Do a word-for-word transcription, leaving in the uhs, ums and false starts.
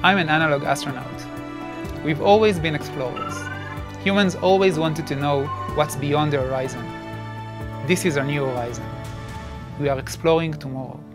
I'm an analog astronaut. We've always been explorers. Humans always wanted to know what's beyond the horizon. This is our new horizon. We are exploring tomorrow.